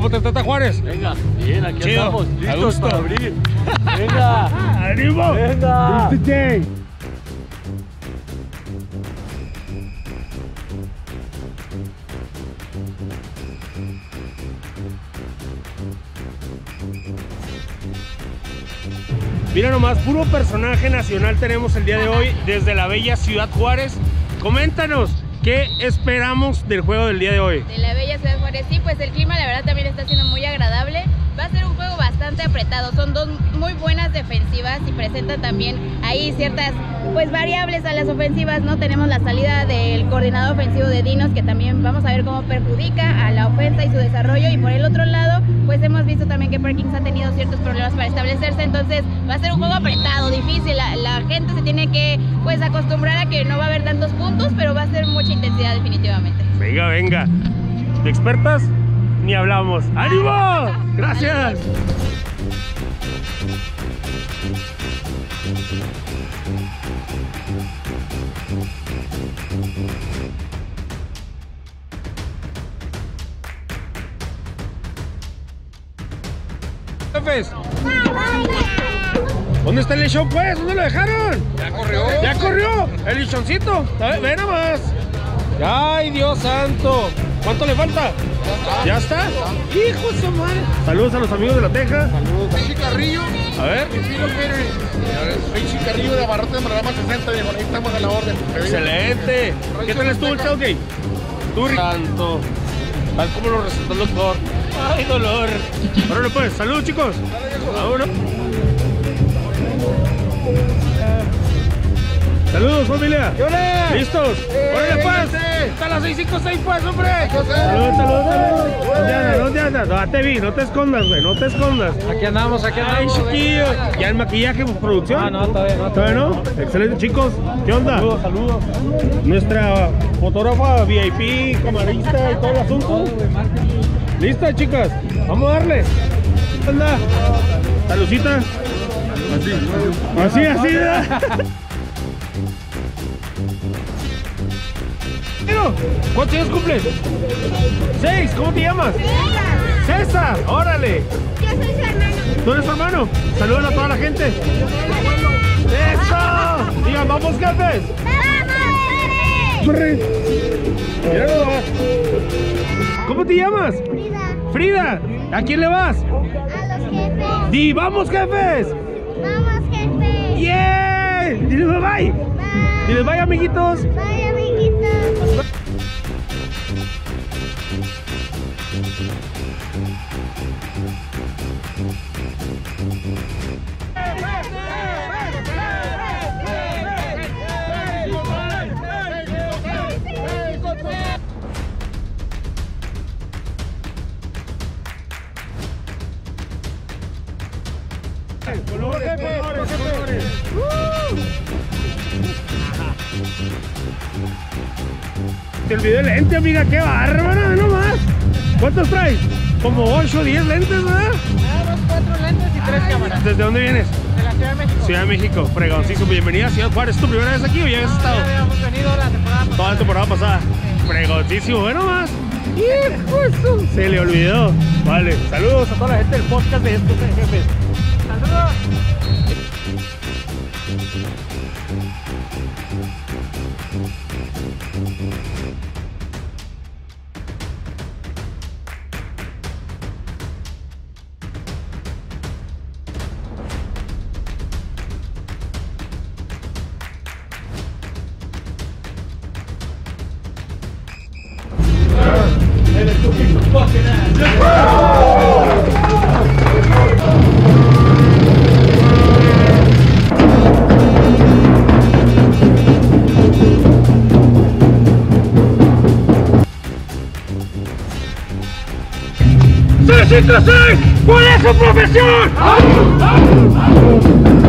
¿Cómo te trata Juárez? Venga, bien, aquí Chido. estamos, A listos gusto. para abrir. Venga, ¡Ánimo! venga. Mira nomás, puro personaje nacional tenemos el día de hoy desde la bella ciudad Juárez. Coméntanos, ¿qué esperamos del juego del día de hoy? De la bella ciudad Juárez, sí, pues el clima la verdad también está siendo muy agradable. Va a ser un juego bastante apretado, son dos muy buenas defensivas y presentan también ahí ciertas pues variables a las ofensivas, ¿no? Tenemos la salida del coordinador ofensivo de Dinos, que también vamos a ver cómo perjudica a la ofensa y su desarrollo, y por el otro lado pues hemos visto también que Perkins ha tenido ciertos problemas para establecerse, entonces va a ser un juego apretado, difícil, la gente se tiene que pues acostumbrar a que no va a haber tantos puntos, pero va a ser mucha intensidad definitivamente. Venga, venga. ¿De expertas? Ni hablamos. ¡Ánimo! ¡Gracias! Jefes, ¿dónde está el lechón pues? ¿Dónde lo dejaron? Ya corrió. ¡Ya corrió! ¡El lechoncito! A ver, ve nomás. ¡Ay, Dios santo! ¿Cuánto le falta? ¿Ya está? ¡Hijo de su madre! Saludos a los amigos de La Teja. Soy Chicarrillo. A ver. Soy Chicarrillo de Abarrotes de Programa 60, viejo. Ahí estamos a la orden. ¡Excelente! ¿Qué tal estuvo el tailgate? ¡Tú, santo! Tal como lo resultó el doctor. ¡Ay, dolor! Órale pues, saludos chicos. Vámonos. Saludos familia. ¿Listos? ¡Órale pues! ¡Hasta las 6:56 pues, hombre! Saludos, saludos, saludos. ¿Dónde andas? No, te vi, no te escondas, güey, no te escondas. Aquí andamos, Ay, chiquillos. ¿Ya el maquillaje, producción? Ah, no, todavía no. ¿Todavía no? Excelente, chicos. ¿Qué onda? Saludos, saludos. Nuestra fotógrafa VIP, camarista y todo el asunto. ¿Lista, chicas? Vamos a darle. ¿Qué onda? Salucita. Así, ¿verdad? ¿Cuántos años cumples? 6. ¿Cómo te llamas? César. Órale. Yo soy su hermano. ¿Tú eres su hermano? Saludos a toda la gente. ¡Eso! Digan, vamos, jefes. ¡Vamos! Corre. Mira nomás. ¿Cómo te llamas? Frida, Frida. ¿A quién le vas? a los jefes. Di, vamos, jefes. Vamos, jefes. ¡Yeah! Diles bye. Bye. Diles bye, amiguitos. Bye, amiguitos. Colores. Te olvidé el lente, amiga, qué bárbara, no más. ¿Cuántos traes? Como 8 o 10 lentes, ¿verdad? 4 lentes y 3 cámaras. ¿Desde dónde vienes? De la Ciudad de México. Ciudad de México, fregoncísimo. Bienvenida a Ciudad Juárez. ¿Es tu primera vez aquí o ya habías estado? Ya habíamos venido la temporada pasada. Toda la temporada pasada. Fregoncísimo, bueno más. ¡Hijo de su! Se le olvidó. Vale, saludos a toda la gente del podcast de estos jefes. Saludos. ¡Sí, sí, sí! ¿Cuál es su profesión?